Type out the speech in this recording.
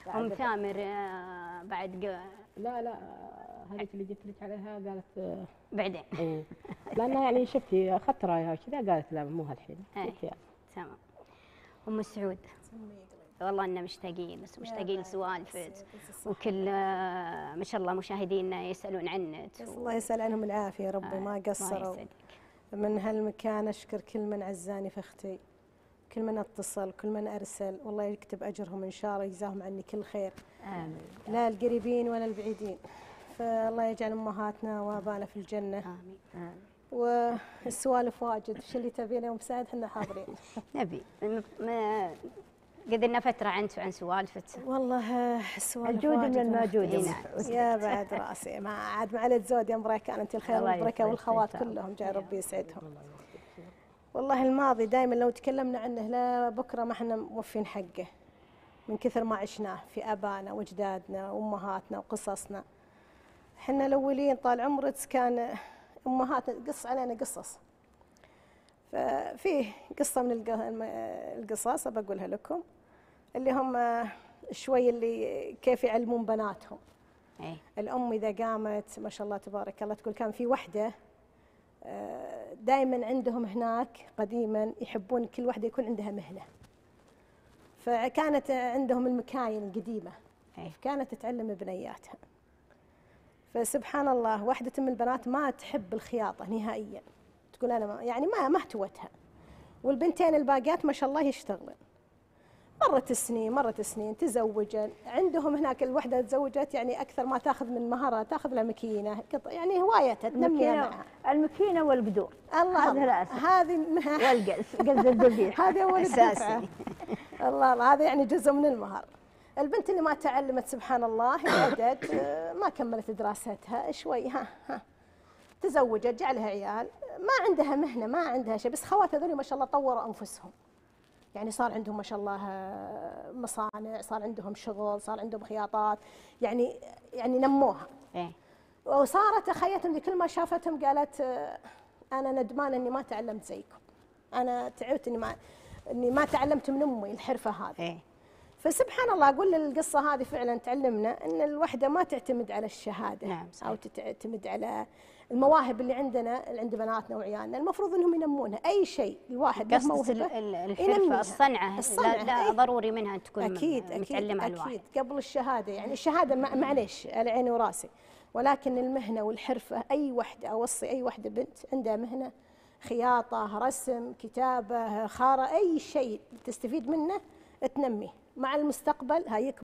ام ثامر بعد لا هذيك اللي قلت لك عليها قالت بعدين. اي لانها يعني شفتي اخذت رايها كذا قالت لا مو هالحين. تمام. ام سعود والله إننا مشتاقين مشتاقين لسوالفك وكل ما شاء الله مشاهدينا يسألون عنك. الله يسأل عنهم العافية ربي ما قصروا. من هالمكان أشكر كل من عزاني في أختي، كل من اتصل، كل من أرسل، والله يكتب أجرهم إن شاء الله يجزاهم عني كل خير. آمين. لا القريبين ولا البعيدين، فالله يجعل أمهاتنا وآبائنا في الجنة. آمين. والسوالف واجد، وش اللي تبين يوم سعد احنا حاضرين. نبي قدرنا فترة عنك وعن سوالفك. والله السوالف الجود من الموجود. يا بعد راسي ما عاد معلت زود يا مريكان، انت الخير والبركه والخوات كلهم جاي ربي يسعدهم. والله الماضي دائما لو تكلمنا عنه لا بكره ما احنا موفين حقه من كثر ما عشناه في ابائنا واجدادنا وامهاتنا وقصصنا. احنا الاولين طال عمرك كان امهاتنا تقص علينا قصص. ففيه قصه من القصص بقولها لكم، اللي هم شوي اللي كيف يعلمون بناتهم. الام اذا قامت ما شاء الله تبارك الله تقول كان في وحده دائما عندهم هناك قديما يحبون كل وحده يكون عندها مهنه، فكانت عندهم المكاين القديمه كانت تعلم بنياتها. فسبحان الله واحده من البنات ما تحب الخياطه نهائيا، تقول انا يعني ما اهتوتها، والبنتين الباقيات ما شاء الله يشتغلن. مرت السنين تزوجن، عندهم هناك الوحده تزوجت يعني اكثر ما تاخذ من مهرها تاخذ لها ماكينه يعني هوايتها تنميها معها. الماكينه والقدور الله هذه والقلس قلس الذبيح هذه اول اساسي. الله هذا يعني جزء من المهر. البنت اللي ما تعلمت سبحان الله عدت ما كملت دراستها شوي تزوجت جاء لها عيال، ما عندها مهنه ما عندها شيء، بس خواتها هذول ما شاء الله طوروا انفسهم. يعني صار عندهم ما شاء الله مصانع، صار عندهم شغل، صار عندهم خياطات، يعني نموها. وصارت اخيتهم كل ما شافتهم قالت انا ندمانه اني ما تعلمت زيكم. انا تعبت اني ما تعلمت من امي الحرفه هذه. فسبحان الله اقول القصه هذه فعلا تعلمنا ان الوحده ما تعتمد على الشهاده. نعم او تعتمد على المواهب اللي عندنا اللي عند بناتنا وعيالنا، المفروض انهم ينمونها. اي شيء الواحد له موهبه الحرفه الصنعه لا ضروري منها ان تكون متعلمه الواحد. اكيد قبل الشهاده، يعني الشهاده معليش على عيني وراسي، ولكن المهنه والحرفه اي وحده اوصي اي وحده بنت عندها مهنه، خياطه، رسم، كتابه، خاره، اي شيء تستفيد منه تنميه مع المستقبل هيكبر.